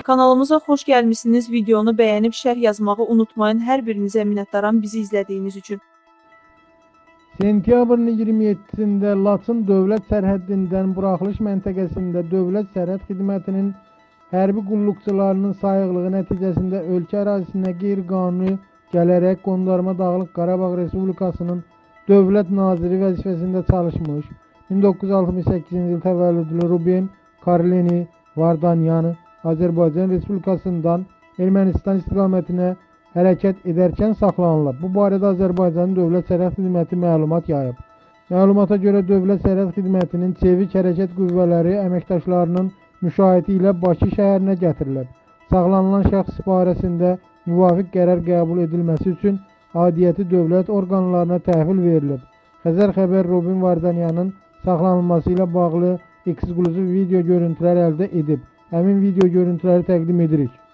Kanalımıza xoş gəlmişsiniz. Videonu bəyənib şərh yazmağı unutmayın. Hər birinizə minnətdaram bizi izlədiyiniz üçün. Sentyabrın 27-sində Laçın dövlət sərhəddindən buraxılış məntəqəsində Dövlət Sərhəd Xidmətinin hərbi qulluqçularının sayıqlığı nəticəsində ölkə ərazisinə qeyri-qanuni gələrək Qondarma Dağlıq Qarabağ Respublikasının dövlət naziri vəzifəsində çalışmış, 1968-ci il təvəllüdlü Ruben Karleni Vardanyanı Azərbaycan Respublikasından Ermənistan istiqamətinə hərəkət edərkən saxlanılıb. Bu barədə Azərbaycanın Dövlət Sərhəd Xidməti məlumat yayıb. Məlumata görə Dövlət Sərhəd Xidmətinin Çevik Hərəkət Qüvvələri əməkdaşlarının müşahidə ilə Bakı şəhərinə gətirilib. Saxlanılan şəxs barəsində müvafiq qərar qəbul edilməsi üçün aidiyyəti dövlət orqanlarına təhvil verilib. Xəzər xəbər Ruben Vardanyanın saxlanılması ilə bağlı ekskluziv video görüntülər əldə edib. Həmin video görüntüləri təqdim edirik.